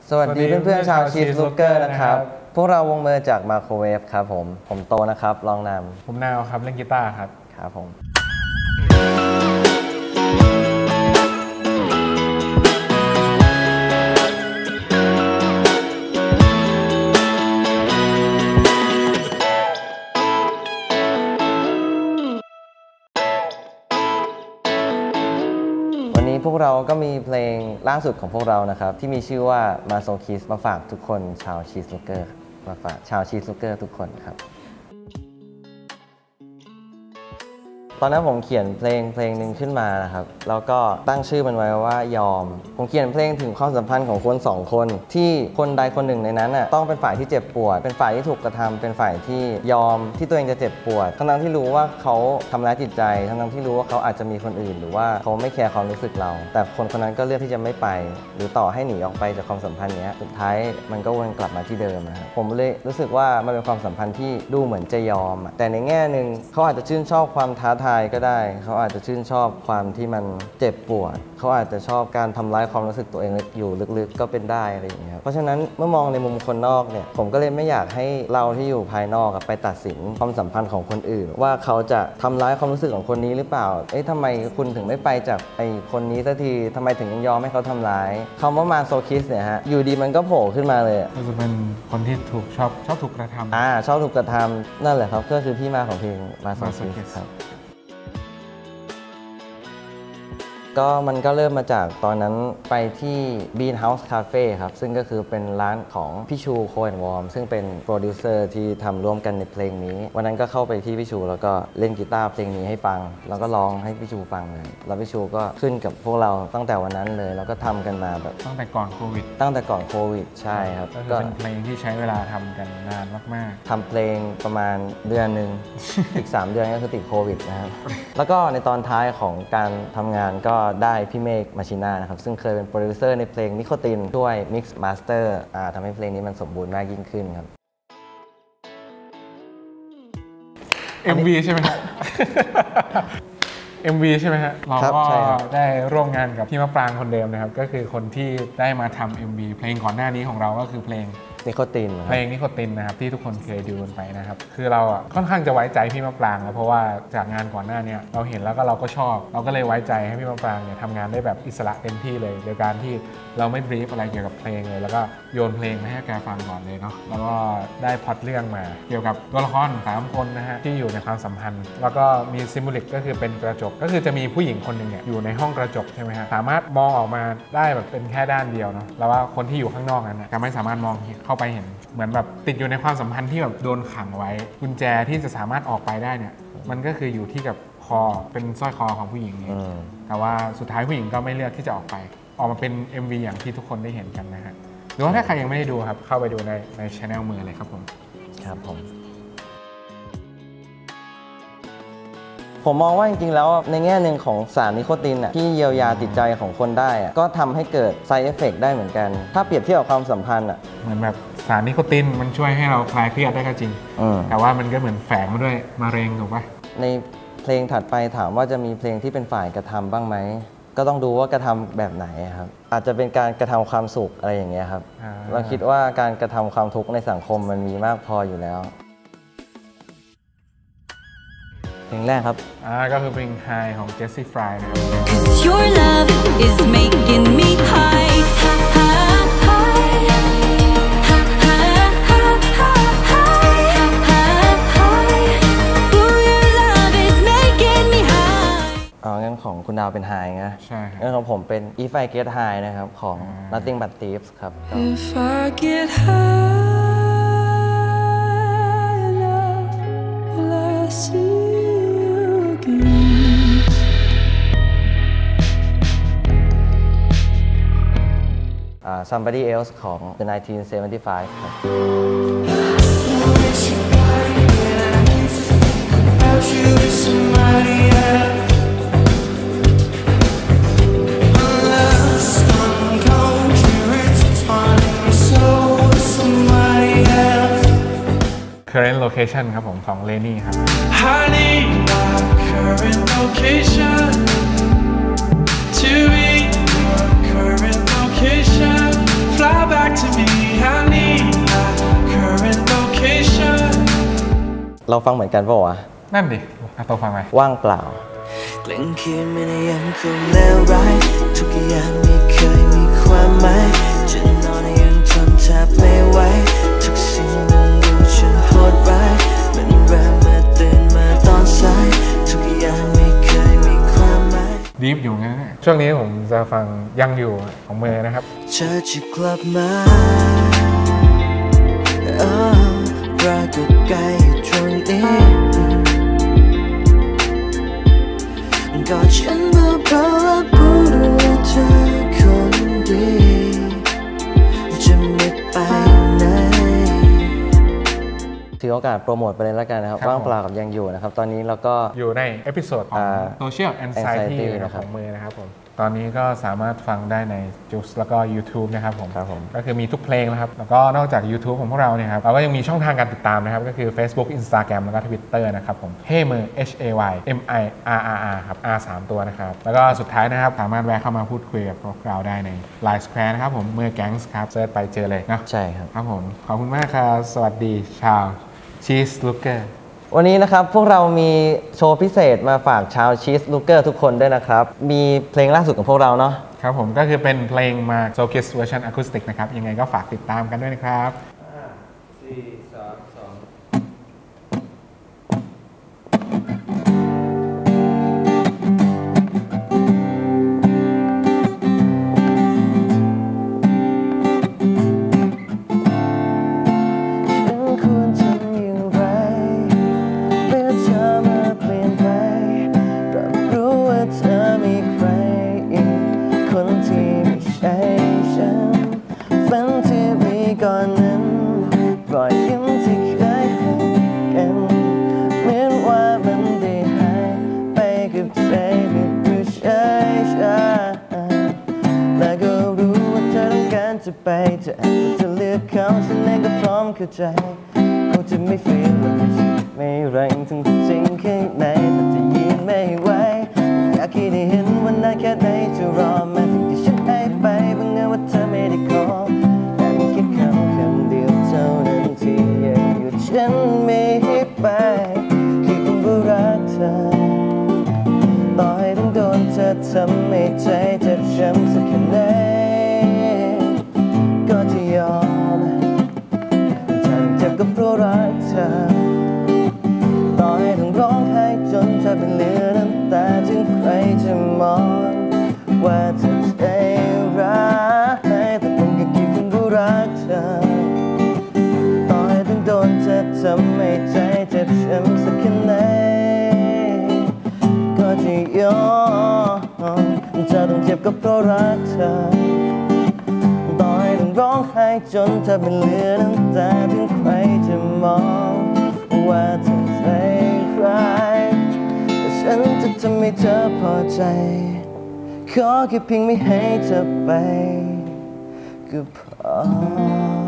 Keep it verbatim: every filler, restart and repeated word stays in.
สวัสดีเพื่อนๆชาวชีสลูกเกอร์นะครับพวกเราวงเมอร์จากมาโครเวฟครับผมผมโตนะครับลองนำผมนาวครับเล่นกีตาร์ครับครับผมวันนี้พวกเราก็มีเพลงล่าสุดของพวกเรานะครับที่มีชื่อว่ามาโซคิสมาฝากทุกคนชาวชีสลูกเกอร์มาฝากชาวชีสลูกเกอร์ทุกคนครับตอนนั้นผมเขียนเพลงเพลงหนึ่งขึ้นมานะครับแล้วก็ตั้งชื่อมันไว้ว่ายอมผมเขียนเพลงถึงความสัมพันธ์ของคนสองคนที่คนใดคนหนึ่งในนั้นน่ะต้องเป็นฝ่ายที่เจ็บปวดเป็นฝ่ายที่ถูกกระทำเป็นฝ่ายที่ยอมที่ตัวเองจะเจ็บปวดทั้งที่รู้ว่าเขาทำร้ายจิตใจทั้งที่รู้ว่าเขาอาจจะมีคนอื่นหรือว่าเขาไม่แคร์ความรู้สึกเราแต่คนคนนั้นก็เลือกที่จะไม่ไปหรือต่อให้หนีออกไปจากความสัมพันธ์นี้สุดท้ายมันก็วนกลับมาที่เดิมนะครับผมเลยรู้สึกว่ามันเป็นความสัมพันธ์ที่ดูเหมือนจะยอมแต่ในแง่นึงเขาอาจจะชื่นชอบความท้าทายก็ได้เขาอาจจะชื่นชอบความที่มันเจ็บปวดเขาอาจจะชอบการทำร้ายความรู้สึกตัวเองอยู่ลึกๆก็เป็นได้อะไรอย่างเงี้ยเพราะฉะนั้นเมื่อมองในมุมคนนอกเนี่ยผมก็เลยไม่อยากให้เราที่อยู่ภายนอกไปตัดสินความสัมพันธ์ของคนอื่นว่าเขาจะทำร้ายความรู้สึกของคนนี้หรือเปล่าเอ๊ะทำไมคุณถึงไม่ไปจากไอ้คนนี้สักทีทำไมถึงยังยอมให้เขาทำร้ายคำว่ามาโซคิสเนี่ยฮะอยู่ดีมันก็โผล่ขึ้นมาเลยก็จะเป็นคนที่ถูกชอบชอบถูกกระทำอ่าชอบถูกกระทำนั่นแหละครับก็คือที่มาของเพลงมาโซคิสครับก็มันก็เริ่มมาจากตอนนั้นไปที่ Bean House Cafe ครับซึ่งก็คือเป็นร้านของพี่ชูโคแอนด์วอร์มซึ่งเป็นโปรดิวเซอร์ที่ทำร่วมกันในเพลงนี้วันนั้นก็เข้าไปที่พี่ชูแล้วก็เล่นกีตาร์เพลงนี้ให้ฟังแล้วก็ร้องให้พี่ชูฟังเลยแล้วพี่ชูก็ขึ้นกับพวกเราตั้งแต่วันนั้นเลยแล้วก็ทำกันมาแบบตั้งแต่ก่อนโควิดตั้งแต่ก่อนโควิดใช่ครับก็เป็นเพลงที่ใช้เวลาทำกันนานมากๆทำเพลงประมาณเดือนหนึ่ง อีกสามเดือนก็คือติดโควิดนะครับแล้วก็ในตอนท้ายของการทำงานก็ได้พี่เมฆมาชิน่านะครับซึ่งเคยเป็นโปรดิวเซอร์ในเพลงนิโคตินช่วยมิกซ์มาสเตอร์ทำให้เพลงนี้มันสมบูรณ์มากยิ่งขึ้นครับเอ็ม วี ใช่ไหมครับ เอ็ม วี ใช่ไหมฮะเราก็ได้ร่วมงานกับพี่มะปรางคนเดิมนะครับก็คือคนที่ได้มาทำ เอ็ม วี เพลงก่อนหน้านี้ของเราก็คือเพลงนิโคตินเพลงนิโคตินนะครับที่ทุกคนเคยดูกันไปนะครับคือเราอ่ะค่อนข้างจะไว้ใจพี่มะปรางนะเพราะว่าจากงานก่อนหน้านี้เราเห็นแล้วก็เราก็ชอบเราก็เลยไว้ใจให้พี่มะปรางเนี่ยทำงานได้แบบอิสระเต็มที่เลยโดยการที่เราไม่บรีฟอะไรเกี่ยวกับเพลงเลยแล้วก็โยนเพลงมาให้แกฟังก่อนเลยเนาะแล้วก็ได้พล็อตเรื่องมาเกี่ยวกับตัวละครสามคนนะฮะที่อยู่ในความสัมพันธ์แล้วก็มีซิมูลิกก็คือเป็นกระจกก็คือจะมีผู้หญิงคนหนึ่งเนี่ยอยู่ในห้องกระจกใช่ไหมฮะสามารถมองออกมาได้แบบเป็นแค่ด้านเดียวเนาะแล้วว่าคนที่อยู่ข้างนอกนั้นจะไม่สามารถมองเข้าไปเห็นเหมือนแบบติดอยู่ในความสัมพันธ์ที่แบบโดนขังไว้กุญแจที่จะสามารถออกไปได้เนี่ยมันก็คืออยู่ที่กับคอเป็นสร้อยคอของผู้หญิงนี่แต่ว่าสุดท้ายผู้หญิงก็ไม่เลือกที่จะออกไปออกมาเป็น เอ็ม วี อย่างที่ทุกคนได้เห็นกันนะฮะหรือว่าถ้าใครยังไม่ได้ดูครับเข้าไปดูในใน channel มือเลยครับผมครับผมผมมองว่าจริงๆแล้วในแง่หนึ่งของสารนิโคตินอ่ะที่เยียวยาจิตใจของคนได้อ่ะก็ทำให้เกิด side effect ได้เหมือนกันถ้าเปรียบเทียบกับความสัมพันธ์อ่ะเหมือนแบบสารนิโคตินมันช่วยให้เราคลายเครียดได้ก็จริงแต่ว่ามันก็เหมือนแฝงมาด้วยมะเร็งถูกปะในเพลงถัดไปถามว่าจะมีเพลงที่เป็นฝ่ายกระทำบ้างไหมก็ต้องดูว่ากระทำแบบไหนครับอาจจะเป็นการกระทำความสุขอะไรอย่างเงี้ยครับเราคิดว่าการกระทำความทุกข์ในสังคมมันมีมากพออยู่แล้วเพลงแรกครับอ่าก็คือเพลง High ของ Jessie Fry นะครับ Your love is making me high อ๋องั้นของคุณดาวเป็น High นะใช่งั้นของผมเป็น If I Get High นะครับของ Nothing But Thieves ครับ If I get high enough will I see you again Somebody Else ของ The หนึ่งพันเก้าร้อยเจ็ดสิบห้า ครับ Current Location ครับผมของเลนี่ครับ Honey my current location to be your current location fly fly back to me. I need my current location. เราฟังเหมือนกันเปล่าวะนั่นดิอาโตฟังไหมว่างเปล่ากลางคืนมันยังคงเลวร้ายทุกอย่างไม่เคยมีความหมายจะนอนยังทนแทบไม่ไหวทุกสิ่งมันดูฉันโหดร้ายมันเริ่มมาตื่นมาตอนสายทุกอย่างไม่เคยมีความหมายดีฟอยู่งั้นนะช่วงนี้ผมจะฟังยังอยู่ของเมย์นะครับเธอจะกลับมาโอ้ปรากฏกายอยู่ตรงนี้กอดฉันเบาๆและพูดว่าเธอคนดีจะไม่ไปไหนถือโอกาสโปรโมทไปเลยแล้วกันนะครับครับว่างเปล่ากับยังอยู่นะครับ ตอนนี้เราก็อยู่ในเอพิโซดของอ่า Social Anxiety Anxiety นะนะคครัรับบ ของเมย์นะครับผมตอนนี้ก็สามารถฟังได้ใน Juice แล้วก็ YouTube นะครับผมครับผมก็คือมีทุกเพลงนะครับแล้วก็นอกจาก YouTube ของพวกเราเนี่ยครับเราก็ยังมีช่องทางการติดตามนะครับก็คือ Facebook Instagram แล้วก็ Twitter นะครับผม Hey เมย์ H A Y M I R R R ครับ R สามตัวนะครับแล้วก็สุดท้ายนะครับสามารถแวะเข้ามาพูดคุยกับพวกเราได้ใน Line Square นะครับผมเมย์แก๊งส์ครับเซิร์ชไปเจอเลยนะใช่ครับครับผมขอบคุณมากครับสวัสดีชาว Cheese Looker วันนี้นะครับพวกเรามีโชว์พิเศษมาฝากชาวชีสลูเกอร์ทุกคนด้วยนะครับ มีเพลงล่าสุดของพวกเราเนาะครับผมก็คือเป็นเพลงมา s o k i s Version Acoustic นะครับ ยังไงก็ฝากติดตามกันด้วยนะครับฉันควรทำอย่างไรเมื่อเธอมาเปลี่ยนไปรับรู้ว่าเธอมีใครอีกคนที่ไม่ใช่ฉันฝันที่มีก่อนนั้นรอยยิ้มที่เคยให้กันเหมือนว่ามันได้หายไปกับใจที่ดูเฉยชาและก็รู้ว่าเธอต้องการจะไปแต่จะเลือกเขาฉันเองก็พร้อมเข้าใจคงจะไม่ฝืนและไม่แรงถึงจริงข้างในแต่จะยืนไม่ไหวอยากให้ได้เห็นวันนั้นแค่ไหนจะรอมาถึงที่ฉันให้ไปบังเอิญว่าเธอไม่ได้ขอแต่มีแค่คำคำเดียวเท่านั้นที่ยังอยู่ฉันไม่ให้ไปคือคำว่ารักเธอต่อให้ต้องโดนเธอทำให้ใจเจ็บช้ำสักแค่ไหนก็จะยอมถ้าเจ็บก็เพราะรักเธอต่อให้ต้องร้องไห้จนเธอเป็นเหลือน้ำตาถึงใครจะมองว่าเธอใจร้ายแต่มันก็คิดถึงผู้รักเธอต่อให้ต้องโดนเธอทำให้ใจเจ็บช้ำสักแค่ไหนก็จะยอมเธอต้องเจ็บก็เพราะรักเธอต่อให้ต้องร้องไห้จนเธอเป็นเหลือน้ำตาถึงใครจะมองว่าเธอใจร้ายแต่ฉันจะทำให้เธอพอใจขอแค่เพียงไม่ให้เธอไปก็พอ